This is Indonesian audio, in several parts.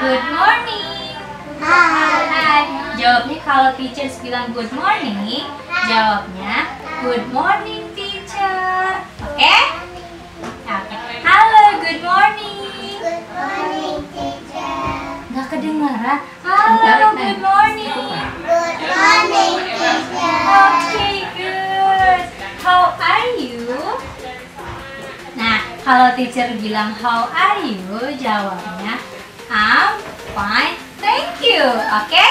Good morning. Hai. Jawabnya kalau teacher bilang good morning, jawabnya good morning teacher. Oke? Oke. Halo, good morning. Good morning, teacher. Nggak kedengaran? Halo, good morning. Good morning, teacher. Okay, good. How are you? Nah, kalau teacher bilang how are you, jawabnya I'm fine, thank you. Oke?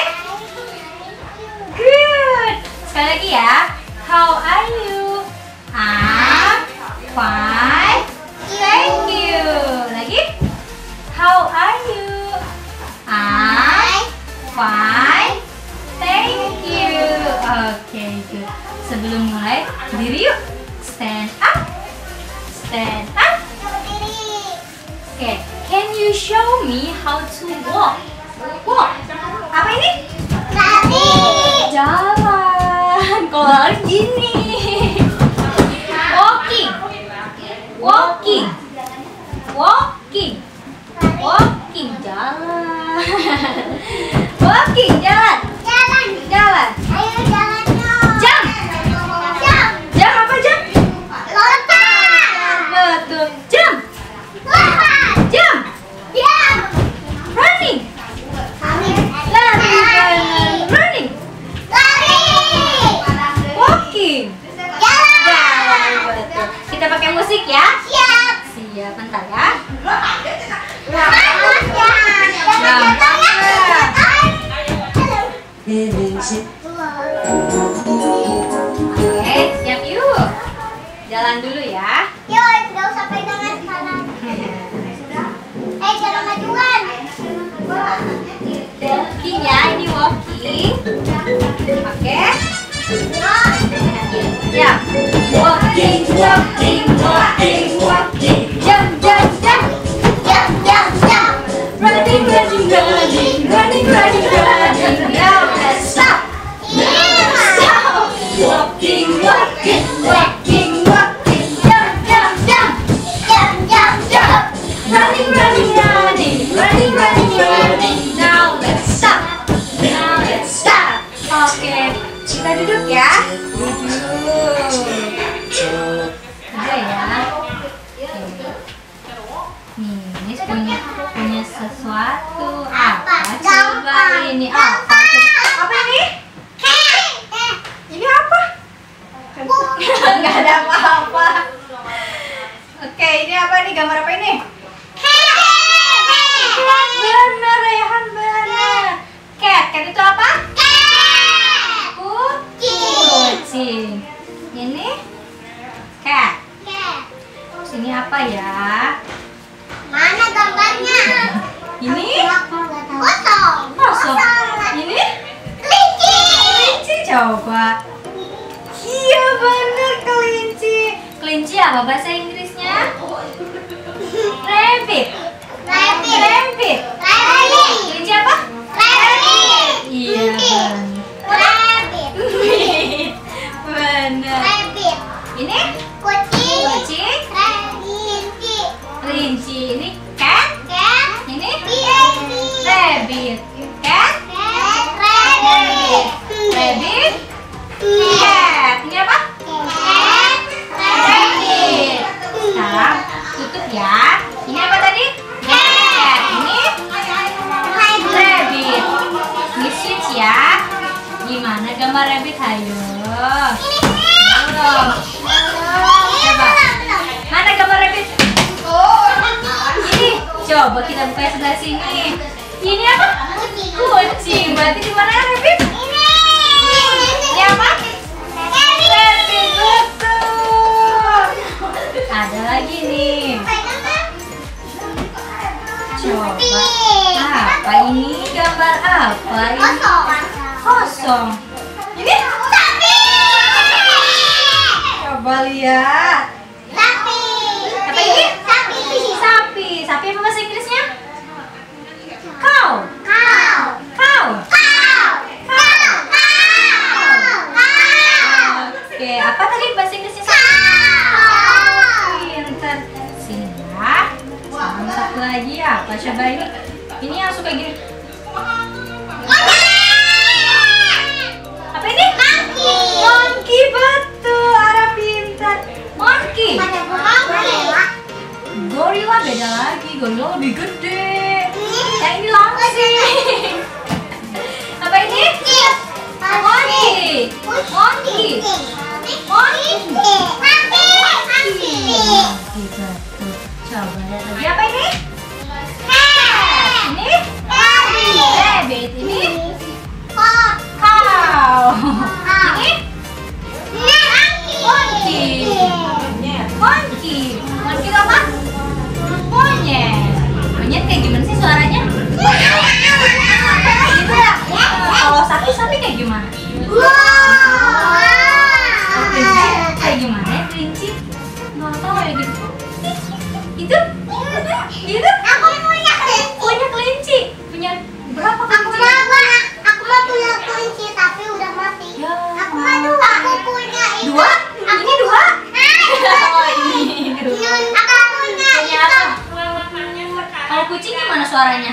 Good. Sekali lagi ya. How are you? I'm fine, thank you. Lagi. How are you? I'm fine, thank you. Oke, good. Sebelum mulai, berdiri yuk. Stand up. Stand up. Okay, can you show me how to walk? Walk. Apa ini? Lari. Jalan. Kalau lari gini. Walking. Walking. Walking. Walking. Jalan. Walking. Jalan. Jalan. Jalan. Ayo jalan dong. Jump. Jump. Jump apa jump? Lompat. Betul. Jump. Lompat. Jump. Jump. Running. Lari. Lari. Running. Lari. Walking. Jalan. Jalan. Betul. Kita pakai musik ya. Siap. Siap, bentar ya. Bagus ya. Jangan Ya. Oke, siap yuk. Jalan dulu ya. Yuk, nggak usah pegangan kanan. Jangan majuan. Walking ya, ini walking. Oke. Ya. Walking, walking, walking, walking. Jump, jump, jump. Jump, jump, jump. Running, running, running, running, running, running. Now let's stop. Stop. Walking, walking, walking, walking. Jump, jump, jump. Jump, jump, jump. Running, running, running, running, running, running. Now let's stop. Now let's stop. Oke, kita duduk ya. Duduk. Udah ya. Nih, punya sesuatu. Apa? Coba ini. Apa? Apa ini? Ini apa? Nggak ada apa-apa. Oke, ini apa nih? Gambar apa ini? Benar, Rehan, benar. Cat itu apa? Kucing. Ini cat. Terus ini apa ya? Mana gambarnya? Ini Kosong. kosong. Ini Kelinci. kelinci, coba. Iya benar, kelinci. Kelinci apa bahasa Inggrisnya? Rabbit. Rabbit. Rabbit. Rabbit. Kelinci apa? Rabbit. Iya benar. Rabbit. Benar. Rabbit. Ini Kucing. kucing, Kelinci. kelinci. Ini cat. Cat. Ini Baby. rabbit. Cat, Cat. Rabbit. rabbit, cat. Ini apa? Cat. Rabbit. Sekarang tutup ya. Ini apa tadi? Cat. Ini rabbit. Ini switch ya. Gimana gambar rabbit? Ayo. Belum. Coba. Mana gambar rabbit? Ini. Coba kita buka sebelah sini. Ini apa? Kucing. Berarti di mana rabbit? Ini apa? Rabbit. Betul. Ada lagi nih. Coba. Apa ini? Gambar apa ini? Kosong. Ini? Coba lihat. Apa ini? Sapi. Sapi apa bahasa Inggrisnya? Cow. Cow. Oke, apa tadi bahasa Inggrisnya sapi? Pinter. Sini ya. Sama satu lagi apa? Coba ini. Ini yang suka gini. Apa ini? Monkey, betul. Ara pintar. Monkey. Gorila beda lagi. Gorila lebih gede. Yang ini langsing. Apa ini? Monkey. Monkey. Betul. Coba lihat lagi. Apa ini? Ini? Rabbit. Ini? Cow. Ini? Monkey. Monkey. Monkey itu apa? Monyet. Monyet kayak gimana sih suaranya? Kayak gitu ya? Kalau sapi kayak gimana? Kelinci kayak gimana ya kelinci? Nggak tahu ya gitu. Itu? Gitu? Punya kelinci. Punya berapa kelinci? Aku mau punya kelinci tapi udah mati. Ya. Aku punya itu. Dua? Ini dua? Oh ini dua. Aku punya Punya apa? Kalau kucing gimana suaranya?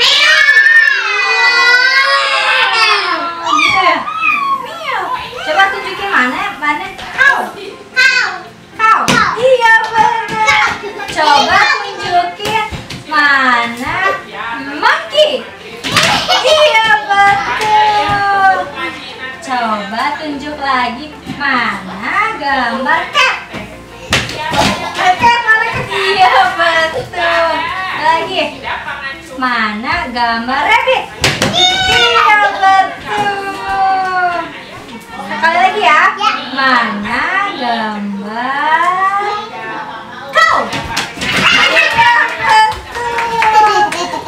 Gitu ya? Miau. Coba tunjukin mana cow. Cow. Iya benar. Coba tunjukin mana monkey. Iya betul. Coba tunjuk lagi mana gambar cat. Cat mana cat? Iya betul. Lagi mana gambar rabbit. Iya betul. Sekali lagi ya. Mana gambar cow. Iya betul.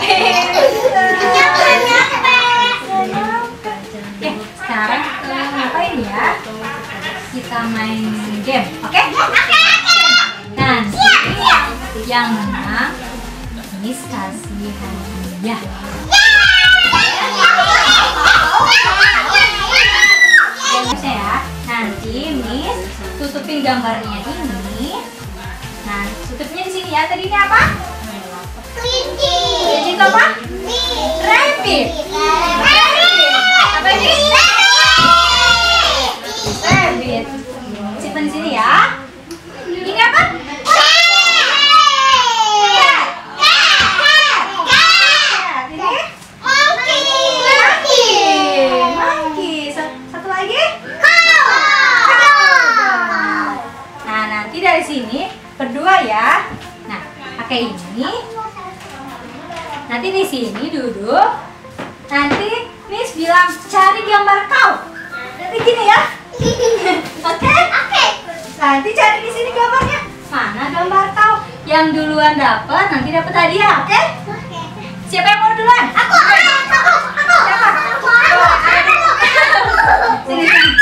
Oke, sekarang ngapain ya? Kita main game, oke? Nanti yang menang Miss kasih hadiah. Ya, nanti Miss tutupin gambarnya ini. Nah, tutupnya di sini ya. Tadi ini apa? Kelinci. Kelinci itu apa? Rabbit. Apa ini? Rabbit. Simpan di sini ya. Ini apa? Monkey. Satu lagi? Nah, nanti dari sini berdua ya. Nah, pakai ini. Nanti di sini duduk. Nanti Miss bilang cari gambar kau. Nanti gini ya. Oke? Nanti cari di sini gambarnya. Mana gambar kau? Yang duluan dapat nanti dapat hadiah, oke? Siapa yang mau duluan? Aku. Siapa? Sini.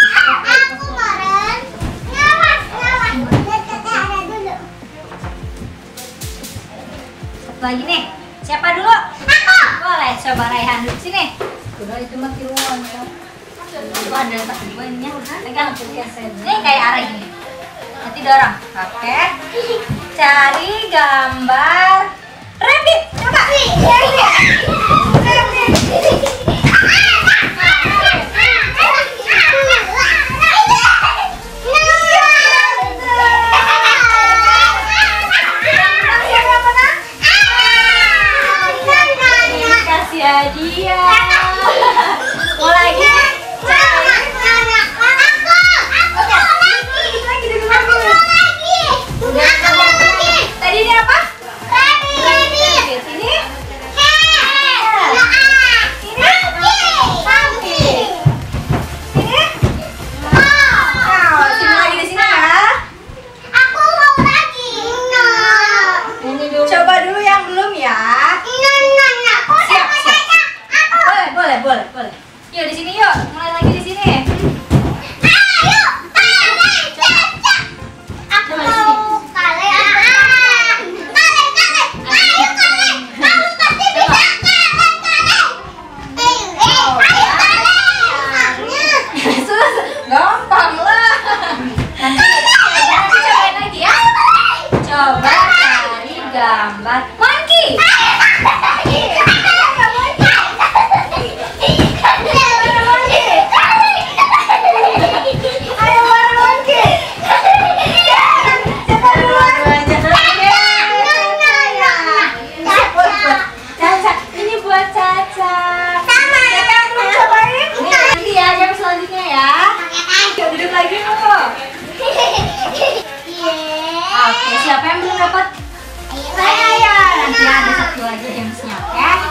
Satu lagi nih. Siapa dulu? Aku. Boleh, coba Raihan dulu sini. Udah itu mah kiruan ya. Itu ada banyak. Pegang. Ini kayak arah gini. Nanti dorong. Oke. Cari gambar rabbit. Coba. Rabbit. Hadiah. Mau lagi? Tadi ini apa? Rabbit. Ini? Monkey. Ini? Sini lagi di sini ya. Aku mau lagi. Ini dulu. Coba dulu yang belum ya. Siap.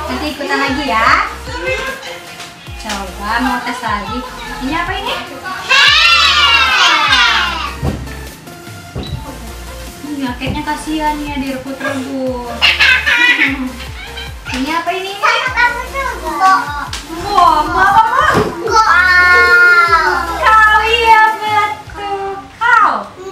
Nanti ikutan lagi ya. Coba mau tes lagi. Ini apa ini? Jaketnya kasihan ya direbut-rebut. Ini apa ini? Bom, kau iya betul. Kau.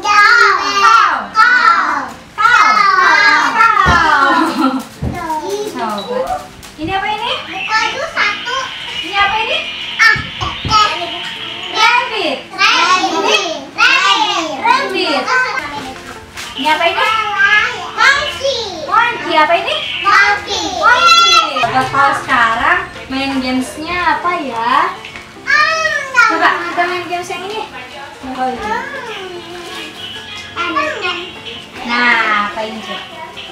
Coba. Ini apa ini? Ini apa ini? Rabbit. Rabbit. Ini apa ini? Monkey. Apa ini? Monkey. Kalau sekarang main gamesnya apa ya? Coba kita main games yang ini. Nah, apa ini coba?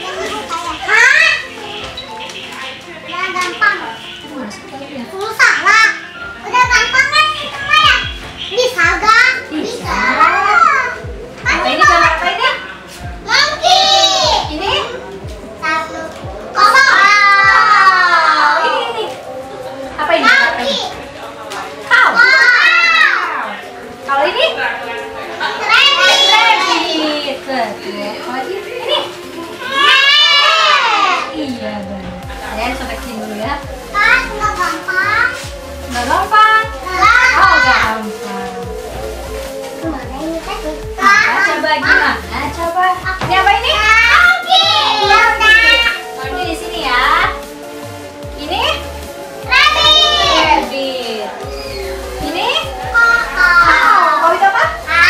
Gampang. Susah lah. Udah gampang kan semua ya? Bisa gak? Bisa. Apa ini coba? Apa ini? Monkey. Ini? 1, 0. Ini. Apa ini? Monkey. Cow. Kalau ini? Rabbit. Betul. Kalau ini? Iya benar. Kalian coba kesini dulu ya. Nggak gampang. Nggak gampang. Oh gampang. Coba gimana? Coba. Ini apa ini? Ini di sini ya. Ini? Rabbit. Ini? Kau itu apa?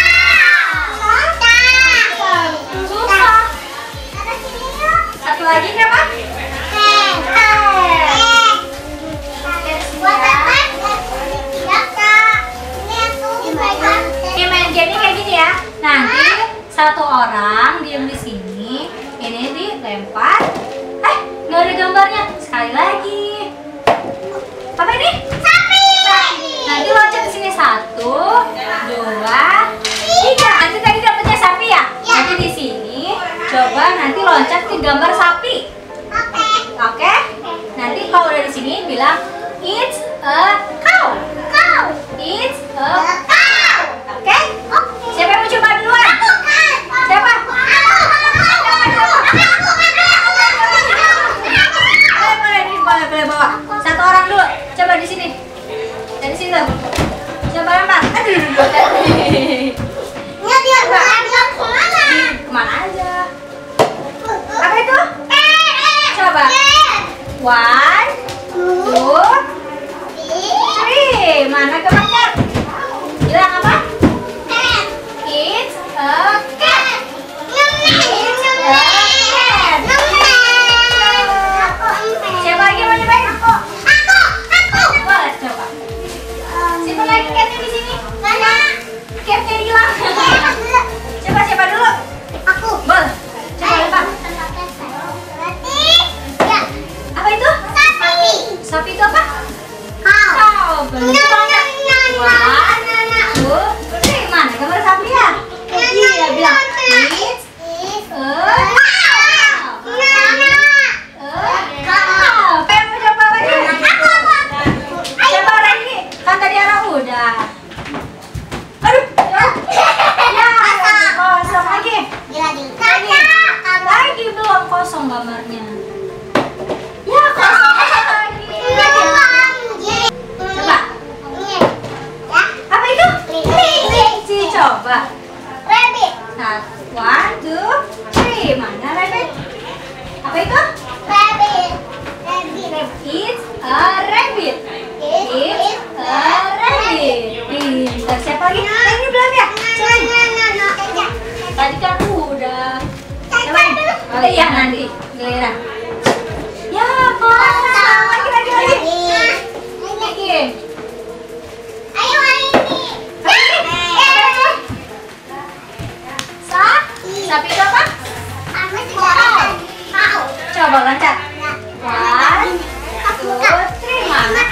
Susah. Satu lagi ini apa? Ini main game kayak gini ya. Nanti satu orang diem di sini, ini dilempar. Nggak ada gambarnya. Sekali lagi. Apa ini? Sapi. Nanti loncat ke sini 1, 2, 3. Nanti tadi dapetnya sapi ya? Nanti di sini coba nanti loncat ke gambar sapi. Oke? Nanti kalau udah di sini bilang it's a cow. It's a cow. Oke? Siapa yang mau coba duluan? Siapa? Boleh bawa. Satu orang dulu. Coba di sini. Dari sini tuh. Coba lempar. Kemana aja? Apa itu? Coba. 1, 2, 3. Mana gambarnya? Bilang apa? It's a cat. Siapa lagi mau nyobain? Aku. Boleh coba. Siapa lagi catnya di sini? Mana? Catnya hilang. Coba siapa dulu? Aku. Boleh. Coba lempar. Apa itu? Sapi itu apa? Cow. Bener banget. 1, 2, 3. Mana gambar sapi ya? Iya bilang it's a cow. Pengen mau coba lagi? Coba lagi. Kan tadi orang udah. Aduh. Ya. Kosong lagi. Lagi belum kosong gambarnya. Ya kosong lagi. Coba. Apa itu? Kelinci. Coba. 1, 2, 3. Mana rabbit? Apa itu? It's a rabbit. It's a rabbit. Pintar. Siapa lagi? Ini belum ya? Tadi kan udah. Coba. Oh iya nanti giliran. Ya kosong. Lagi. Sapi itu apa? Coba loncat. 1, 2, 3. Mana?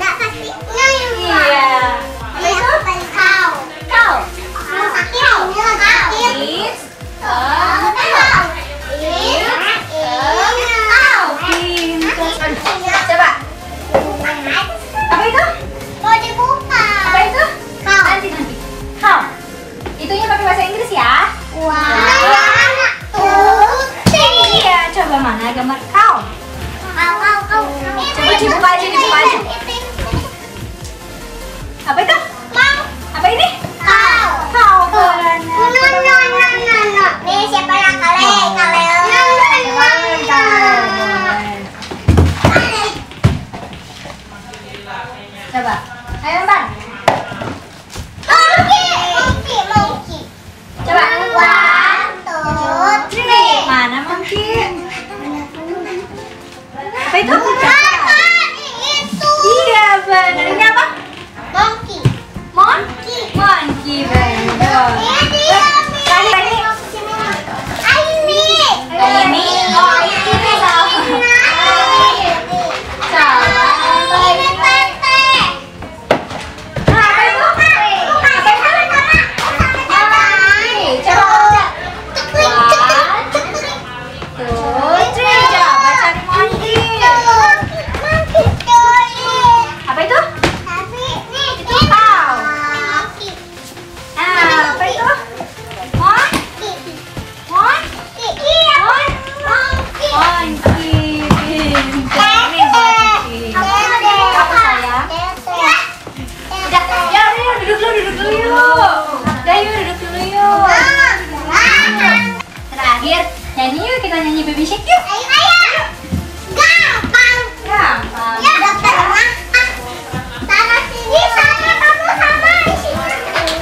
Iya. Apa itu? Cow. It's a cow. Dibuka aja, dibuka aja. Apa itu? Apa ini? Kau berenang. No. Nih siapa yang kale? Coba. Ayo Mbak. Monkey. Coba. 1, 2, 3. Mana monkey? Apa itu? Itu. Iya benar. Ini apa? Monkey. Monkey benar. Ini. Oh ini salah. Terakhir, nyanyi yuk, kita nyanyi baby shark yuk. Ayo. Gampang. Ya, dokter. Taruh sini sama kamu sama di sini.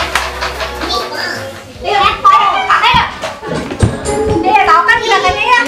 Ayo, ayo. Dia tahu kan gerakannya ya?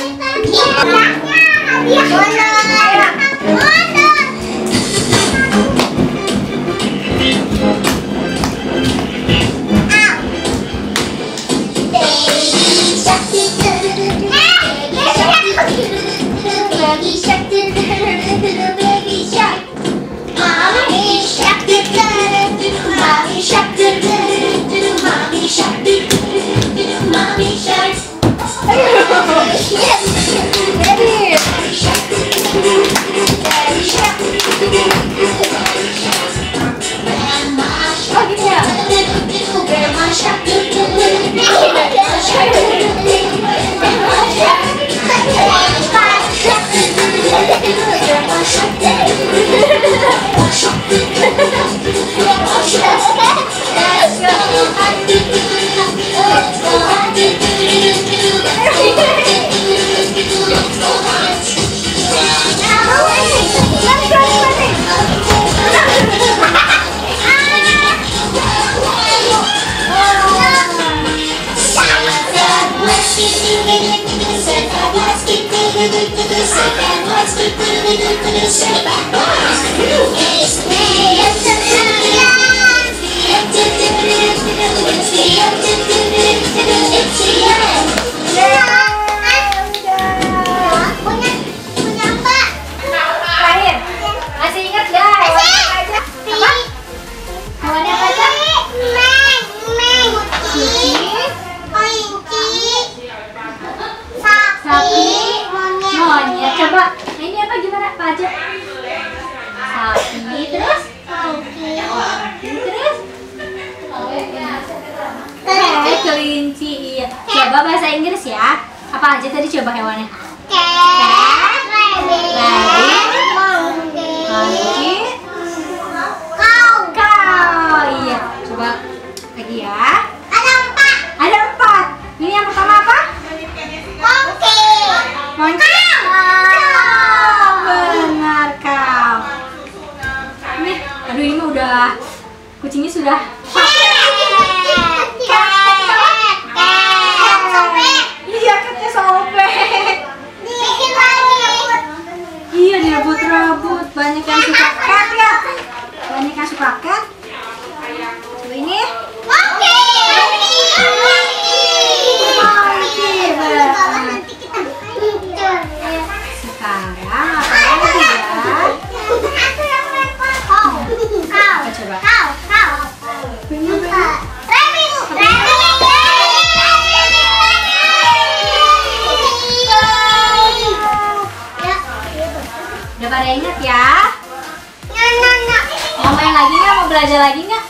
Kelinci, iya. Coba bahasa Inggris ya. Apa aja tadi coba hewannya? Cat, rabbit, monkey, cow. Iya. Coba lagi ya. Ada empat. Ini yang pertama apa? Monkey. Benar cow. Ini, aduh ini udah kucingnya sudah. Iya, katanya sobek. Iya, direbut-rebut. Banyak yang suka cat ya. Banyak yang suka cat. Coba ini. Sekarang apa lagi ya? Coba. Udah pada ingat ya? Mau main lagi nggak? Mau belajar lagi nggak?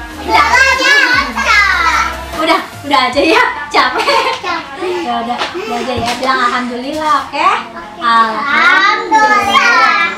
Udah aja ya, capek. Ya udah aja ya. Bilang alhamdulillah, oke? Alhamdulillah.